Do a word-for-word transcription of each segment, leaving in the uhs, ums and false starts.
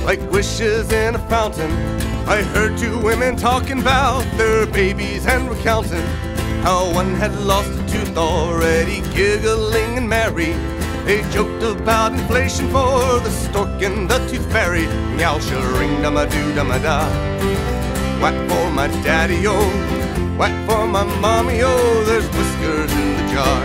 like wishes in a fountain. I heard two women talking about their babies and recounting how one had lost a tooth, already giggling and merry. They joked about inflation for the stork and the tooth fairy. Meow, shirring, dum-a-doo, dum-a-da. Whack for my daddy-o, whack for my mommy-o, there's whiskers in the jar.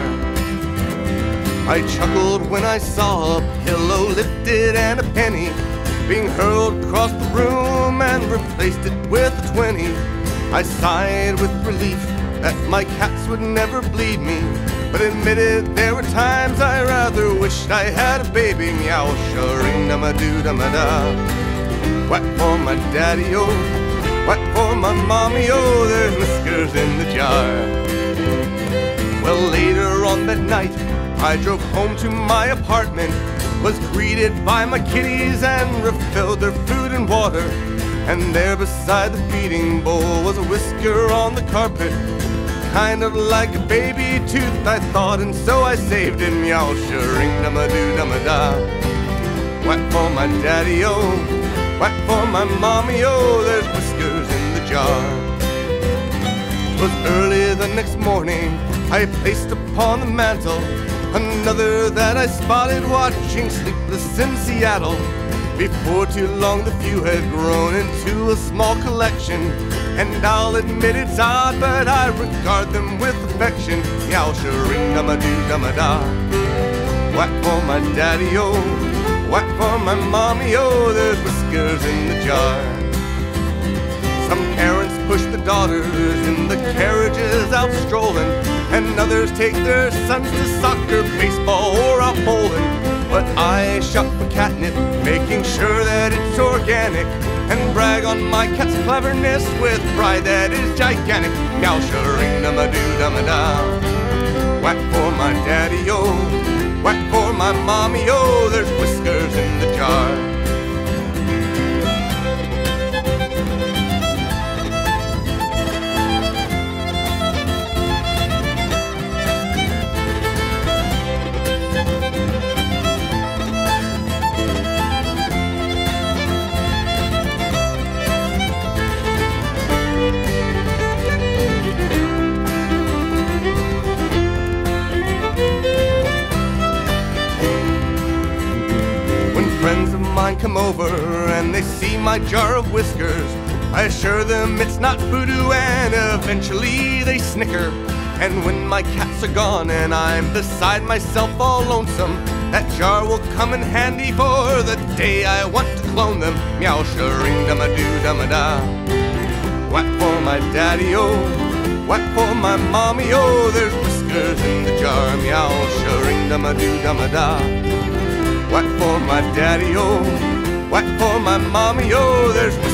I chuckled when I saw a pillow lifted and a penny being hurled across the room and replaced it with a twenty. I sighed with relief that my cats would never bleed me, but admitted there were times I rather wished I had a baby. Meow, shirring, dum-a-doo, dum-a-da. Whack for my daddy-o, whack for my mommy-o, there's whiskers in the jar. Well, later on that night, I drove home to my apartment, was greeted by my kitties and refilled their food and water. And there beside the feeding bowl was a whisker on the carpet, kind of like a baby tooth, I thought, and so I saved it. Meow, shirring, dum-a-doo, dum-a-da. Whack for my daddy-o, whack for my mommy-o, there's whiskers in the jar. 'Twas early the next morning, I placed upon the mantel another that I spotted watching Sleepless in Seattle. Before too long the few had grown into a small collection, and I'll admit it's odd, but I regard them with affection. Meow, shirring, dum-a-doo, dum-a-da. Whack for my daddy-o, whack for my mommy-o, there's whiskers in the jar. Some parents push the daughters in the carriages out strolling, and others take their sons to soccer, baseball, or out bowling. But I shop for catnip, making sure that it's organic, and brag on my cat's cleverness with pride that is gigantic. Meow, shirring, dum-a-doo, dum-a-da. Whack for my daddy-o, whack for my mommy-o, there's whiskers in the jar. Friends of mine come over and they see my jar of whiskers. I assure them it's not voodoo, and eventually they snicker. And when my cats are gone and I'm beside myself all lonesome, that jar will come in handy for the day I want to clone them. Meow, shirring, dum-a-doo, dum-a-da. Whack for my daddy-o, whack for my mommy-o, there's whiskers in the jar. Meow, shirring, dum-a-doo, dum-a-da. Whack for my daddy-o, whack for my mommy-o, there's whiskers